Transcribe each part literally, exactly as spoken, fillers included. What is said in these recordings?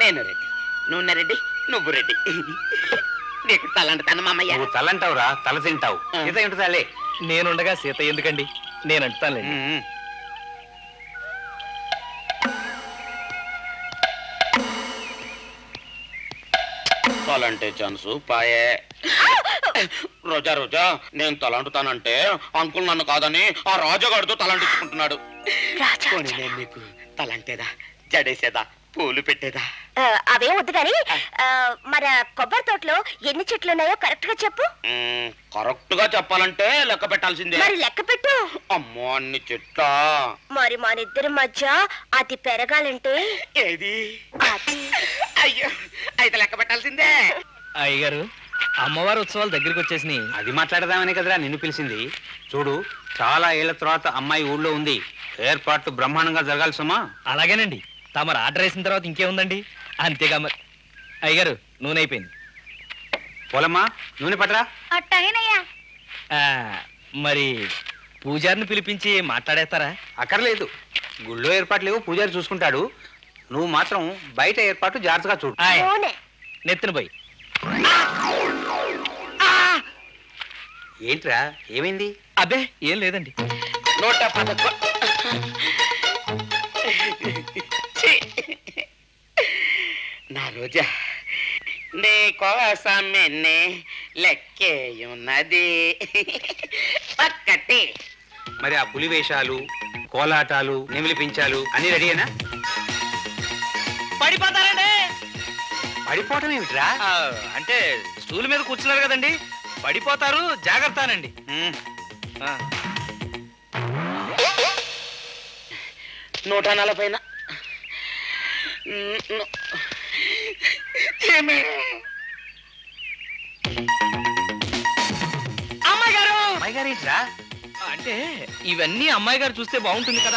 నేను రెడ్డి, నువ్వు రెడ్డి, నువ్వు రెడ్డి. నీకు తలంటాను మామయ్య. నువ్వు తలంటావురా, తల తింటావు. సీత ఏంటుతాలే. నేనుండగా సీత ఎందుకండి, నేను అంటానులే. తలంటే ఛాన్సు పాయే. రోజా రోజా, నేను తలంటుతానంటే అంకుల్ నన్ను కాదని ఆ రాజాగాడితో తలంటించుకుంటున్నాడు. నేను నీకు తలంటేదా, జడేసేదా, పూలు పెట్టేదా? అవే వద్దు గాని మన కొబ్బరి తోటలో ఎన్ని చెట్లు ఉన్నాయో కరెక్ట్ గా చెప్పు. కరెక్ట్ గా చెప్పాలంటే లెక్క పెట్టాల్సిందే. మరి లెక్క పెట్టు. అమ్మో, అన్ని చెట్లా? మరి మన ఇద్దరి మధ్య అది పెరగాలంటే ఏది? అయ్యో, అయితే లెక్క పెట్టాల్సిందే. అయ్యగారు, అమ్మవారి ఉత్సవాలు దగ్గరికి వచ్చేసినాయి. అది మాట్లాడదామనే కదరా నిన్ను పిలిచింది. చూడు, చాలా ఏళ్ల తర్వాత అమ్మాయి ఊళ్ళో ఉంది. ఏర్పాట్లు బ్రహ్మాండంగా జరగాలి సుమా. అలాగేనండి. తమరు ఆర్డర్ వేసిన తర్వాత ఇంకేముందండి, అంతేగా. మరి అయ్యగారు, నూనె అయిపోయింది. పోలమ్మా, నూనె పట్టరా. మరి పూజారిని పిలిపించి మాట్లాడేస్తారా? అక్కర్లేదు, గుళ్ళో ఏర్పాట్లు లేవు, పూజారి చూసుకుంటాడు. నువ్వు మాత్రం బయట ఏర్పాటు జాగ్రత్తగా చూడు. నెత్తిన పోయి. ఏంట్రా, ఏమైంది? అబ్బే, ఏం లేదండి. నూట పదకొ నా రోజా, నీ కోసమే లెక్కేయున్నది ఒక్కటి. మరి ఆ పులి వేషాలు, కోలాటాలు, నెమిలి పించాలు అన్ని రెడీయేనా? పడిపోతారండి. పడిపోవటం ఏమిట్రా? అంటే స్టూల్ మీద కూర్చున్నారు కదండి, పడిపోతారు, జాగ్రత్త అనండి. నూట నలభైన అమ్మాయి గారు. అమ్మాయి గారు ఏంట్రా? అంటే ఇవన్నీ అమ్మాయి గారు చూస్తే బాగుంటుంది కదా.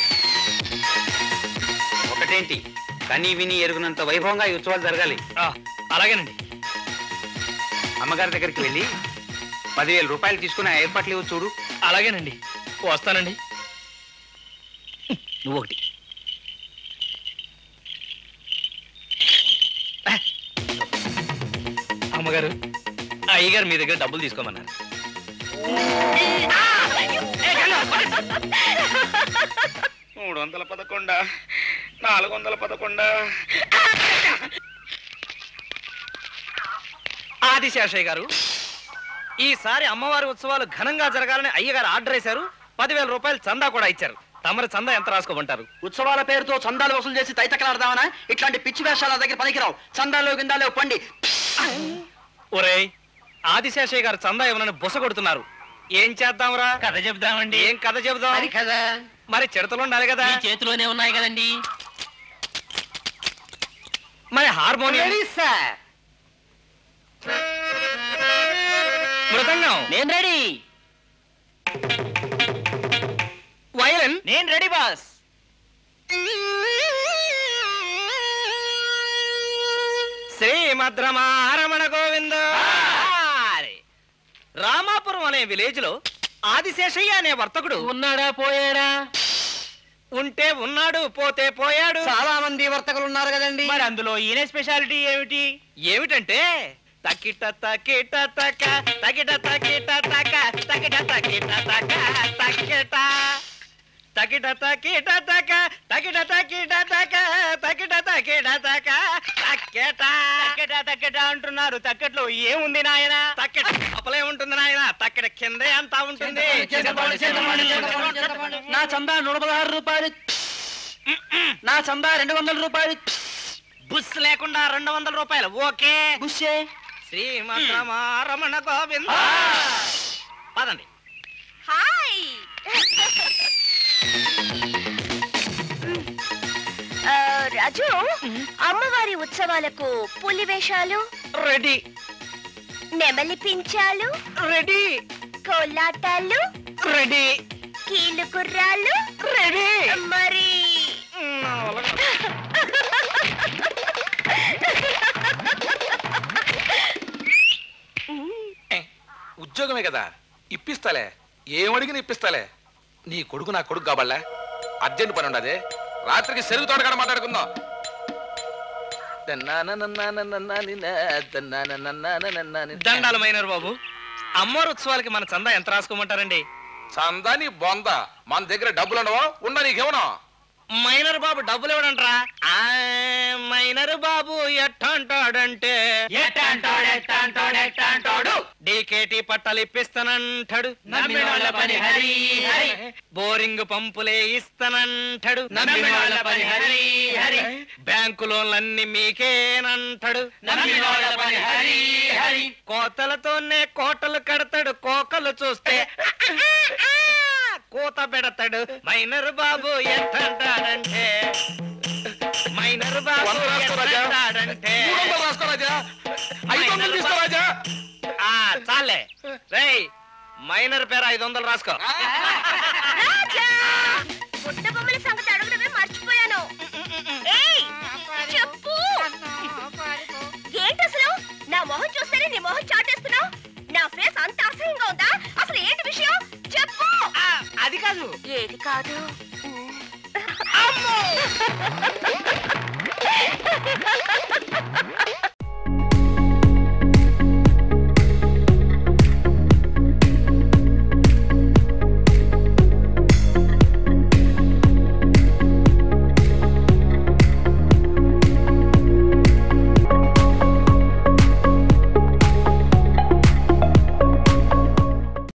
ఒకటేంటి, కనీ విని ఎరుగునంత వైభవంగా ఈ ఉత్సవాలు జరగాలి. అలాగేనండి. అమ్మగారి దగ్గరికి వెళ్ళి పదివేల రూపాయలు తీసుకుని ఆ ఏర్పాట్లు ఇవ్వ చూడు. అలాగేనండి, వస్తానండి. నువ్వు ఒకటి. అమ్మగారు, అయ్యగారు మీ దగ్గర డబ్బులు తీసుకోమన్నారు. మూడు వందల పదకొండా, నాలుగు వందల పదకొండా. ఆదిశేషయ్య గారు, ఈసారి అమ్మవారి ఉత్సవాలు ఘనంగా జరగాలని అయ్యగారు ఆర్డర్ వేశారు. పదివేల రూపాయలు చందా కూడా ఇచ్చారు. తమరి చందా ఎంత రాసుకోమంటారు? ఉత్సవాల పేరుతో చందాలు వసూలు చేసి తైతకలాడదామనా? ఇట్లాంటి పిచ్చి వేషాల దగ్గర పనికిరావు. చందాలు గిందాలు పండి. ఒరేయ్, ఆదిశేషయ్య గారు చందా ఇవ్వనని బుస కొడుతున్నారు. ఏం చేద్దాంరా? కథ చెప్దామండి. ఏం కథ చెబుదాం? కదా మరి చిడతలు ఉండాలి కదా. చేతిలోనే ఉన్నాయి కదండి. మరి హార్మోనియం, మృదంగం నేను రెడీ. వయలిన్ నేను రెడీ బాస్. శ్రీమద్రమారమణ గోవింద. రామాపురం అనే విలేజ్ లో ఆదిశేషయ్య అనే వర్తకుడు ఉన్నాడా పోయాడా? ఉంటే ఉన్నాడు, పోతే పోయాడు. చాలా మంది వర్తకులు ఉన్నారు కదండి. మరి అందులో ఈయన స్పెషాలిటీ ఏమిటి? ఏమిటంటే తకిట తకిట తక తకిట తకిట తక తకిట తకిట తక తకిట తకిట తకిట తక తకిట తకిట తక తకిట తకిట తక తకిట తక్కెట తక్కెట అంటున్నారు. తక్కెట్లో ఏముంది నాయన? తక్కెట అప్పలే ఉంటుంది నాయన, తక్కెట కిందే అంతా ఉంటుంది. నా చందా నూట పదహారు రూపాయలు. నా చందా రెండు వందల రూపాయలు. బుస్ లేకుండా రెండు వందల రూపాయలు. ఓకే. బుస్సే. శ్రీమద్రమారమణ గోవింద. పదండి. హాయ్. రాజు, అమ్మవారి ఉత్సవాలకు పులి వేషాలు రెడీ. నెమలి పించాలు రెడీ. కోలాటాలు రెడీ. కీలు గుర్రాలు రెడీ. మరి ఉద్యోగమే కదా, ఇప్పిస్తాలే. ఏమడిగిన ఇప్పిస్తాలే. నీ కొడుకు నా కొడుకు కాబళ్ళా. అర్జెంట్ పని ఉండదే. రాత్రికి సెరుగు తోటకాడ మాట్లాడుకుందాం. దండాలు మైనర్ బాబు. అమ్మవారి ఉత్సవాలకి మన చందా ఎంత రాసుకోమంటారండి? చందా నీ బొంద, మన దగ్గర డబ్బులు ఉండవా? ఉన్నా నీకేమన్నా? మైనర్ బాబు డబ్బులు ఇవ్వడంట్రా. మైనర్ బాబు ఎట్టంటాడంటే డీకేటీ పట్టాలు ఇప్పిస్తానంటాడు, బోరింగ్ పంపులే ఇస్తానంటాడు, బ్యాంకు లోన్లన్నీ మీకేనంటాడు, కోతలతోనే కోటలు కడతాడు, కోకలు చూస్తే కోత పెడతాడు. మైనర్ బాబు ఎట్టంటాడంటే మైనర్ బాబు ఎట్టంటాడంటే చాలే రేయ్, మైనర్ పేరు ఐదు వందలు రాసుకో. గుడ్డ బొమ్మల సంగతి అడగడమే మర్చిపోయాను. చెప్పు, ఏంటి అసలు? నా మొహం చూస్తేనే నీ మొహం చాటేస్తున్నావు. నా ఫేస్ అంత అసహ్యంగా ఉందా? అసలు ఏంటి విషయం చెప్పు. అది కాదు. ఏది కాదు? అమ్మో